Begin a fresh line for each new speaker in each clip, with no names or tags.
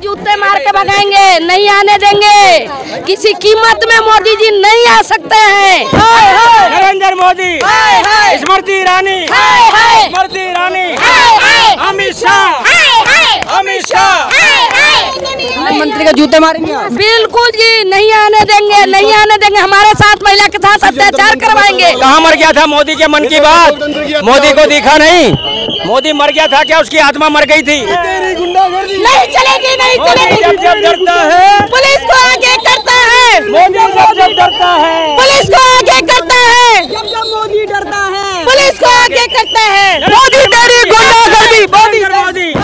जूते मार के भगाएंगे, नहीं आने देंगे। किसी कीमत में मोदी जी नहीं आ सकते हैं।
नरेंद्र मोदी, स्मृति ईरानी, स्मृति ईरानी, अमित शाह, अमित शाह।
मंत्री का जूते मारेंगे?
बिल्कुल जी, नहीं आने देंगे, नहीं आने देंगे। हमारे साथ महिला के साथ अत्याचार करवाएंगे।
कहाँ मर गया था मोदी के मन की बात? मोदी को दिखा नहीं? मोदी मर गया था क्या? उसकी आत्मा मर गई थी।
नहीं चलेगी, नहीं चलेगी।
जब डरता है
पुलिस को आगे करता है,
मोदी जब डरता है,
पुलिस को आगे करता है,
जब मोदी डरता है,
पुलिस को आगे करता है।
मोदी तेरी गुंडागर्दी, मोदी।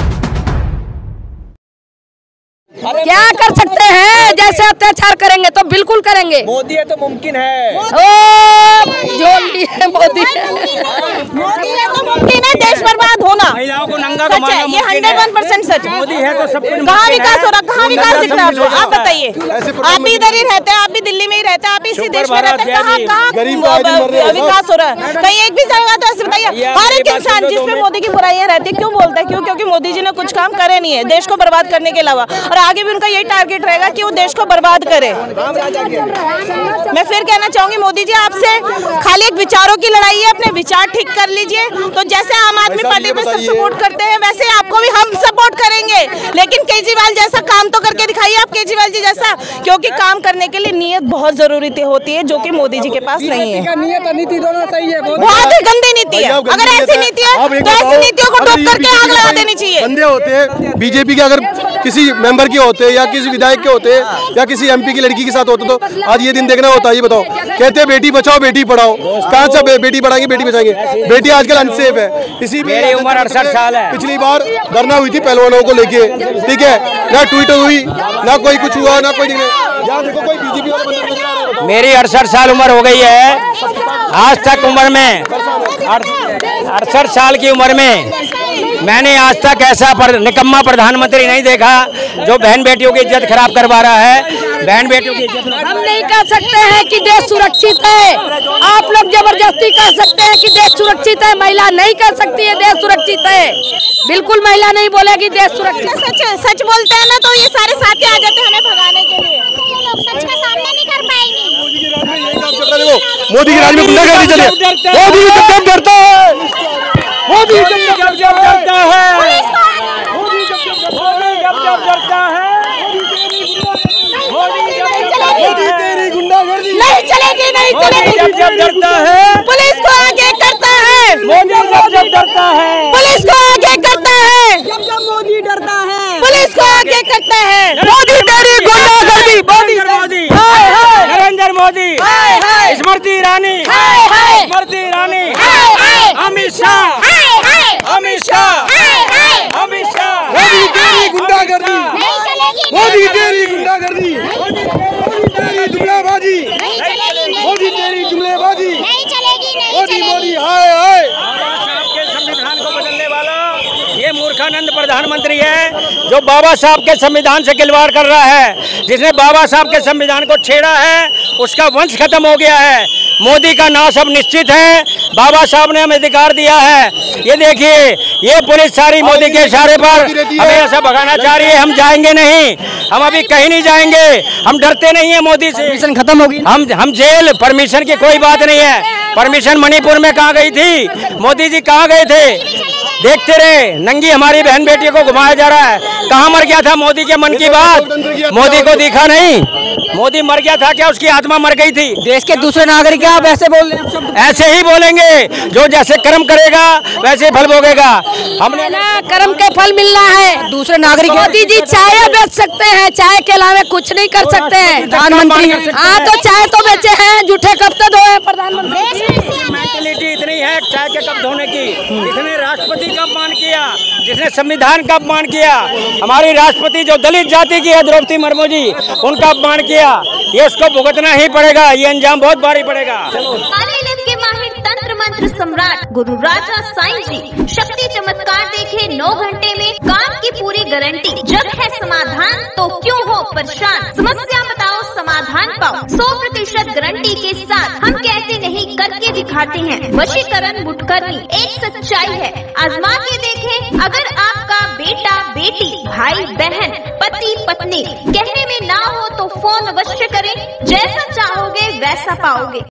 क्या कर सकते हैं? जैसे अत्याचार करेंगे तो बिल्कुल करेंगे।
मोदी है तो मुमकिन है।
जो है मोदी
मोदी है तो मुमकिन है देश बर्बाद होना।
महिलाओं को नंगा
सच है, ये 101% सच है।
मोदी है तो सब कुछ।
कहाँ विकास हो रहा, कहाँ विकास दिख रहा है? आप बताइए, आप भी इधर ही रहते हैं, आप भी दिल्ली में ही रहते हैं, आप इसी देश में रहते हैं, कहाँ विकास हो रहा है? कहीं एक भी जगह तो ऐसे बताइए। हर एक इंसान जिसमें मोदी की बुराइयां रहती है क्यों बोलता है? क्यों? क्योंकि मोदी जी ने कुछ काम करे नहीं है देश को बर्बाद करने के अलावा, और आगे भी उनका यही टारगेट रहेगा कि वो देश को बर्बाद करे। मैं फिर कहना चाहूंगी मोदी जी, आपसे खाली एक विचारों की लड़ाई है, अपने विचार ठीक कर लीजिए। तो जैसे आम आदमी पार्टी में सब सपोर्ट करते हैं वैसे आपको भी हम सपोर्ट करेंगे, लेकिन केजरीवाल जैसा काम तो करके दिखाइए आप, केजरीवाल जी जैसा, क्योंकि काम करने के लिए नीयत बहुत जरूरी होती है जो कि मोदी जी के पास नहीं है।
नीयत नीति दोनों सही है,
बहुत ही गंदी नीति है। अगर ऐसी नीति है तो ऐसी नीतियों को डूब करके आग लगा देनी चाहिए।
बंदे होते हैं बीजेपी के, अगर किसी मेंबर के होते या किसी विधायक के होते या किसी एमपी की लड़की के साथ होते तो आज ये दिन देखना होता है। ये बताओ, कहते हैं बेटी बचाओ बेटी पढ़ाओ, कहाँ से बेटी पढ़ाएंगे बेटी बचाएंगे? बेटी आजकल अनसेफ है। इसी
मेरी उम्र 68 साल है।
पिछली बार धरना हुई थी पहलवानों को लेके, ठीक है, ना ट्वीट हुई ना कोई कुछ हुआ ना कोई। देखो कोई बीजेपी वाला।
मेरी 68 साल उम्र हो गई है। आज तक उम्र में 68 साल की उम्र में मैंने आज तक ऐसा निकम्मा प्रधानमंत्री नहीं देखा जो बहन बेटियों की इज्जत खराब करवा रहा है। बहन बेटियों की इज्जत
हम नहीं कह सकते हैं कि देश सुरक्षित है। आप लोग जबरदस्ती कह सकते हैं कि देश सुरक्षित है, महिला नहीं कह सकती है देश सुरक्षित है। बिल्कुल महिला नहीं बोलेगी देश सुरक्षित।
सच बोलते हैं ना तो ये सारे साथी आ जाते हैं हमें भगाने के लिए। सच का सामना नहीं कर पाएंगे।
मोदी की राज में गुंडागर्दी चले। मोदी जब डरता है, मोदी जब डरता है,
मोदी जब डरता है,
मोदी तेरी गुंडागर्दी
नहीं चलेगी, नहीं चलेगी।
जब डरता है,
पुलिस को आगे करता है,
मोदी जब डरता है,
पुलिस को आगे करता है,
जब मोदी डरता है,
पुलिस को आगे करता है।
मोदी तेरी गुंडागर्दी, मोदी, नरेंद्र मोदी, स्मृति ईरानी, स्मृति ईरानी, अमित शाह, अमित शाह, अमित शाह।
मोदी तेरी गुंडागर्दी, मोदी तेरी गुंडागर्दी, तेरी जुमलेबाजी, मोदी तेरी जुमलेबाजी, मोदी मोदी हाय हाय।
के संविधान को बदलने वाला ये मूर्खानंद प्रधानमंत्री है जो बाबा साहब के संविधान से खिलवाड़ कर रहा है। जिसने बाबा साहब के संविधान को छेड़ा है उसका वंश खत्म हो गया है। मोदी का नाश अब निश्चित है। बाबा साहब ने हमें अधिकार दिया है। ये देखिए, ये पुलिस सारी मोदी के इशारे पर हमें ऐसा भगाना चाह रही है। हम जाएंगे नहीं, हम अभी कहीं नहीं जाएंगे। हम डरते नहीं है मोदी से।
परमिशन खत्म होगी।
हम जेल, परमिशन की कोई बात नहीं है। परमिशन मणिपुर में कहाँ गई थी? मोदी जी कहाँ गए थे? देखते रहे, नंगी हमारी बहन बेटियों को घुमाया जा रहा है। कहाँ मर गया था मोदी के मन की बात? मोदी को दिखा नहीं? मोदी मर गया था क्या? उसकी आत्मा मर गई थी।
देश के दूसरे नागरिक आप ऐसे बोल रहे हैं?
ऐसे ही बोलेंगे, जो जैसे कर्म करेगा वैसे फल भोगेगा। हमने
ना कर्म के फल मिलना है।
दूसरे नागरिक
मोदी जी चाय बेच सकते हैं, चाय के अलावा कुछ नहीं कर सकते हैं।
प्रधानमंत्री
हाँ तो चाय तो बेचे हैं, जूठे कब तक धोए प्रधानमंत्री।
मेंटलिटी इतनी है चाय के कप धोने की। जिसने राष्ट्रपति का अपमान किया, जिसने संविधान का अपमान किया, हमारी राष्ट्रपति जो दलित जाति की है द्रौपदी मुर्मू जी, उनका अपमान किया, ये इसको भुगतना ही पड़ेगा। ये अंजाम बहुत भारी पड़ेगा।
के माहिर तंत्र मंत्र सम्राट गुरु राजा साईं जी शक्ति चमत्कार देखे 9 घंटे में काम की पूरी गारंटी। जब है समाधान तो क्यों हो परेशान, समस्या बताओ समाधान पाओ। 100% गारंटी के साथ हम कहते नहीं करके दिखाते हैं। वशीकरण मुठकरनी एक सच्चाई है, आजमा के देखें। अगर आपका बेटा बेटी भाई बहन पति पत्नी। कहने में ना हो तो फोन अवश्य करें, जैसा चाहोगे वैसा पाओगे।